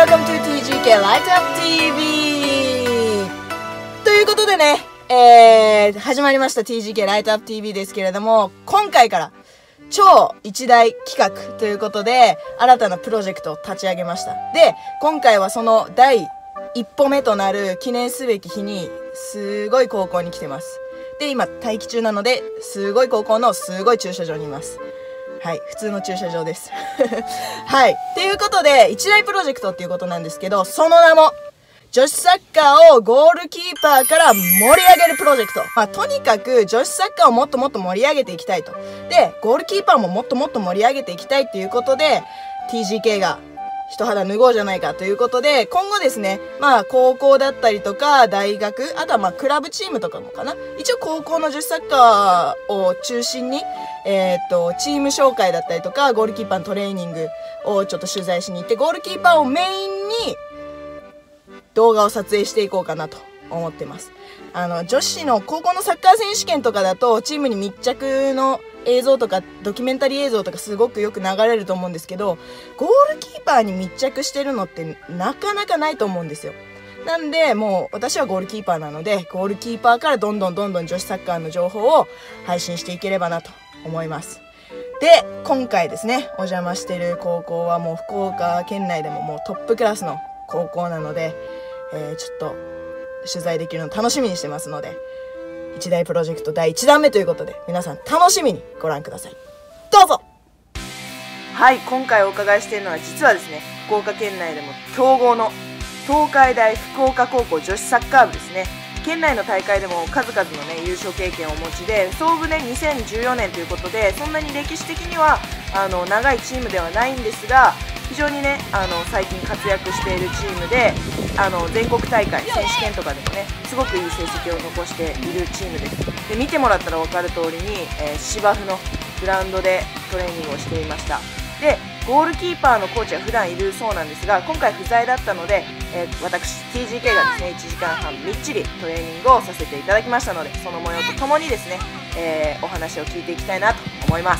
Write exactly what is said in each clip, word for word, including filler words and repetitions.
Welcome to ティージーケー Light Up ティーブイ ということでね、えー、始まりました ティージーケー Light Up ティーブイ ですけれども、今回から超一大企画ということで新たなプロジェクトを立ち上げました。で、今回はその第一歩目となる記念すべき日にすごい高校に来てます。で、今待機中なので、すごい高校のすごい駐車場にいます。はい、普通の駐車場ですはい、っていうことで一大プロジェクトっていうことなんですけど、その名も女子サッカーをゴールキーパーから盛り上げるプロジェクト。まあ、とにかく女子サッカーをもっともっと盛り上げていきたいと。で、ゴールキーパーももっともっと盛り上げていきたいっていうことで ティージーケー が一肌脱ごうじゃないかということで、今後ですね、まあ高校だったりとか大学、あとはまあクラブチームとかもかな。一応高校の女子サッカーを中心に、えーっと、チーム紹介だったりとか、ゴールキーパーのトレーニングをちょっと取材しに行って、ゴールキーパーをメインに動画を撮影していこうかなと思ってます。あの、女子の高校のサッカー選手権とかだと、チームに密着の映像とかドキュメンタリー映像とかすごくよく流れると思うんですけど、ゴールキーパーに密着してるのってなかなかないと思うんですよ。なんでもう私はゴールキーパーなので、ゴールキーパーからどんどんどんどん女子サッカーの情報を配信していければなと思います。で、今回ですね、お邪魔している高校はもう福岡県内でももうトップクラスの高校なので、えー、ちょっと取材できるの楽しみにしてますので、一大プロジェクトだいいちだんめということで、皆さん楽しみにご覧ください。どうぞ。はい、今回お伺いしているのは実はですね、福岡県内でも強豪の東海大福岡高校女子サッカー部ですね。県内の大会でも数々のね優勝経験をお持ちで、創部ねにせんじゅうよねんということで、そんなに歴史的にはあの長いチームではないんですが、非常にねあの最近活躍しているチームで、あの全国大会選手権とかでもねすごくいい成績を残しているチームです。で、見てもらったら分かる通りに、えー、芝生のグラウンドでトレーニングをしていました。で、ゴールキーパーのコーチは普段いるそうなんですが、今回不在だったので、えー、私 ティージーケー がですねいちじかんはんみっちりトレーニングをさせていただきましたので、その模様とともにですね、えー、お話を聞いていきたいなと思います。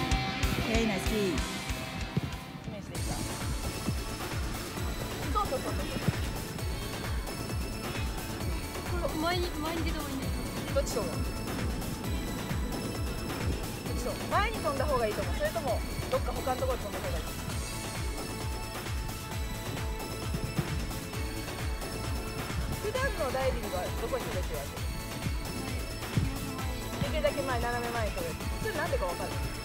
Okay, nice. そうそうそうそう。 これ前に前に出た方がいいんですか？ どっちと思う？どっちと思う？前に飛んだ方がいいと思う。それともどっか他のところに飛んだ方がいい？普段のダイビングはどこに飛べって言われてる？できるだけ前、斜め前に飛べる。それなんでかわかる？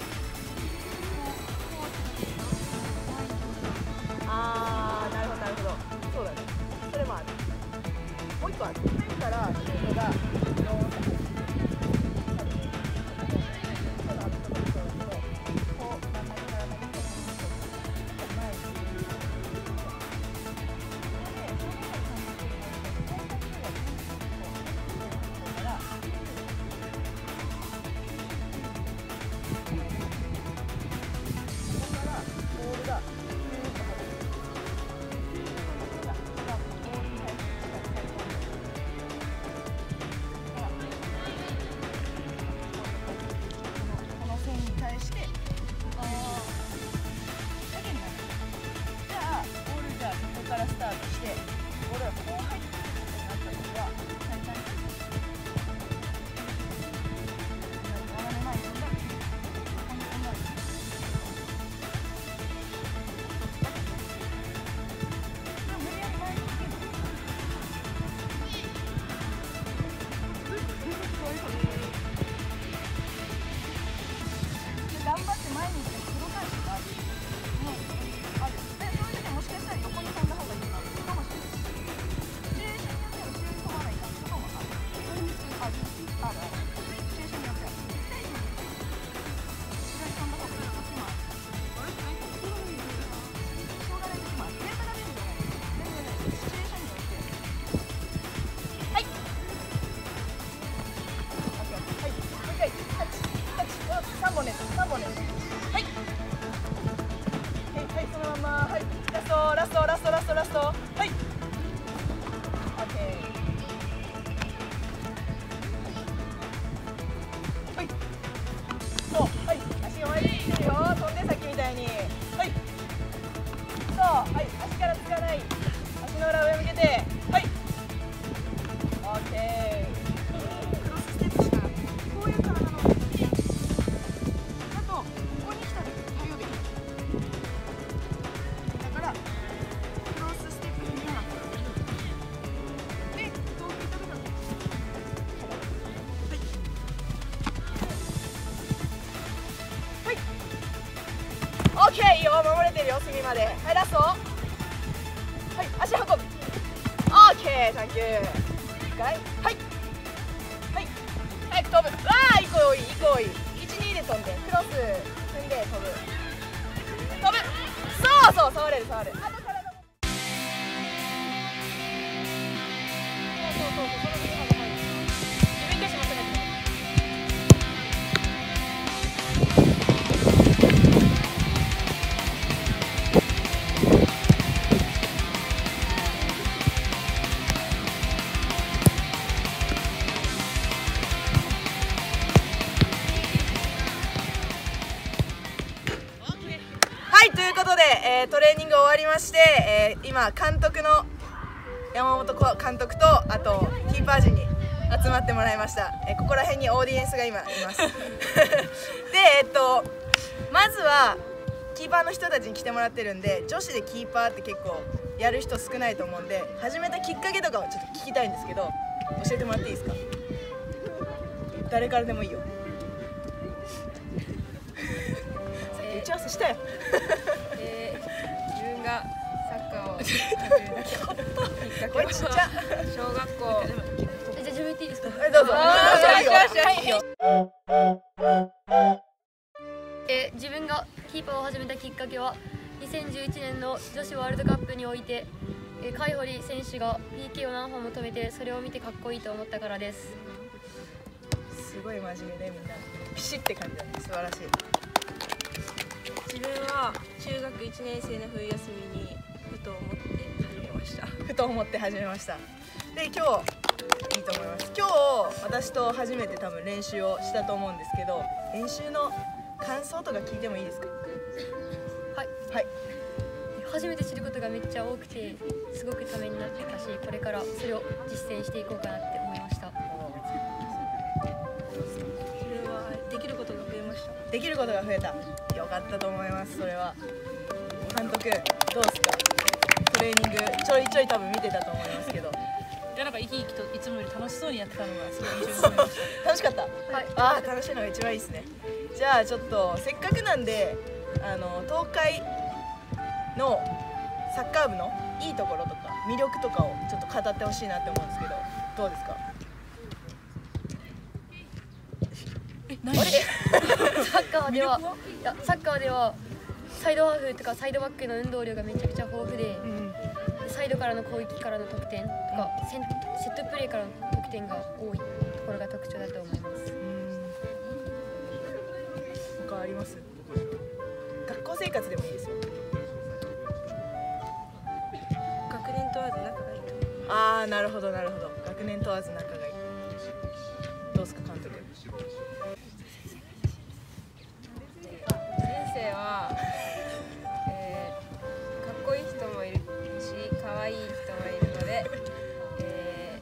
あー、なるほどなるほど。そうだね。それもある。もう一個ある。上からシュートがよんセンチ。スタートして、ボールがこう入ってくることになった時は最短に斜め前に飛んだらこんなこんな無理やり前に行ける。そういうことで頑張って前に行っても届かないことある。もうある。で、そういう時はもしかしたら横に飛んだ方がいいかもしれない。シチュエーションによっては後ろに飛ばないかとかもある。ある。ある。シチュエーションによっては絶対に後ろに飛んだ方がいい時もある。しょうがない時もある。データが出るじゃない。全然ない。シチュエーションによって。はい。はい。もう一回。タッチ。タッチ。さんぼんです。さんぼんです。はい。 ケー、いいよ、守れてるよ、隅まで。はい、ラスト。はい、足運ぶ。オーケー、サンキュー。深い。はいはい早く飛ぶ。わあ、いい子多い、いい子多い。いち、にで飛んでクロス踏んで飛ぶ飛ぶ。そうそう、触れる触れる。あと体もそうそうそうそう、その右まで入る。自分たちも攻めて。ということで、えー、トレーニング終わりまして、えー、今監督の山本監督とあとキーパー陣に集まってもらいました。えー、ここら辺にオーディエンスが今いますで、えっとまずはキーパーの人たちに来てもらってるんで、女子でキーパーって結構やる人少ないと思うんで、始めたきっかけとかをちょっと聞きたいんですけど、教えてもらっていいですか？誰からでもいいよ。さっき打ち合わせしたよえー、自分がサッカーを始めたきっかけは小学校。 え、じゃあ自分言っていいですか？ はい、どうぞ。 えー、自分がキーパーを始めたきっかけはにせんじゅういちねんの女子ワールドカップにおいて、えー、海堀選手が ピーケー を何本も止めて、それを見てかっこいいと思ったからです。 すごい真面目で、みんなピシッって感じだね。素晴らしい。 自分は中学いちねん生の冬休みにふと思って始めましたふと思って始めました。で、今日いいと思います。今日私と初めて多分練習をしたと思うんですけど、練習の感想とか聞いてもいいですか？ はいはい。 初めて知ることがめっちゃ多くて、すごくためになってたし、これからそれを実践していこうかなって思いました。 それはできることが増えました。 できることが増えた。よかったと思います。それは監督どうですか？トレーニングちょいちょい多分見てたと思いますけど、 いや、なんか生き生きといつもより楽しそうにやってたのがすごい印象に残りまし楽しかった。 はい。 ああ、楽しいのが一番いいですね。じゃあちょっとせっかくなんで、あの東海のサッカー部のいいところとか魅力とかをちょっと語ってほしいなって思うんですけど、どうですか？ え、何？ サッカーでは、いや、サッカーではサイドハーフとかサイドバックの運動量がめちゃくちゃ豊富で、 うん、 サイドからの攻撃からの得点とか、センセットプレーからの得点が多いところが特徴だと思います。 他あります？学校生活でもいいですよ。 学年問わず仲がいいと。 ああ、なるほどなるほど。学年問わず仲がいい。どうですか監督？ 先生は、えー、かっこいい人もいるし、可愛い人もいるので、え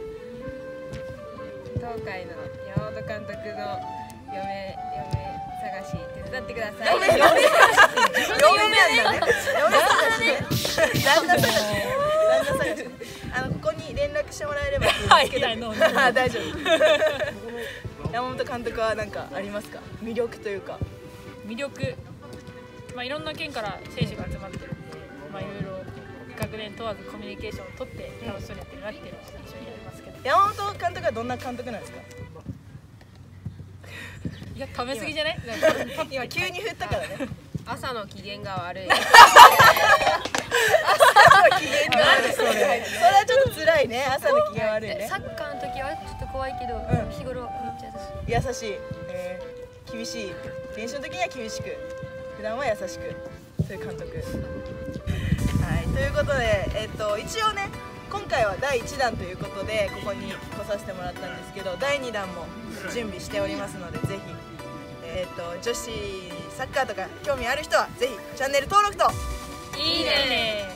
ー、東海の山本監督の嫁嫁探し手伝ってください。 嫁嫁なんだね。嫁探しね。旦那探しね。旦那探しね。あのここに連絡してもらえれば見つけたい。あ、大丈夫。山本監督は何かありますか？魅力というか。 魅力、まあ、いろんな県から選手が集まってるんで、まあ、いろいろ学年問わずコミュニケーションを取って楽しそうにやってるなっていうのが印象にありますけど、 山本監督はどんな監督なんですか？ いや、食べ過ぎじゃない？ 今急に振ったからね。 朝の機嫌が悪い。 朝の機嫌が悪い。それそれはちょっと辛いね。朝の機嫌悪いね。 サッカーの時はちょっと怖いけど、 うん、 日頃めっちゃ優しい。 優しい、えー、厳しい。練習の時には厳しく、普段は優しく、そういう監督。はい、ということで、えっと一応ね、今回はだいいちだんということでここに来させてもらったんですけど、だいにだんも準備しておりますので、ぜひ、えっと女子サッカーとか興味ある人はぜひチャンネル登録といいね。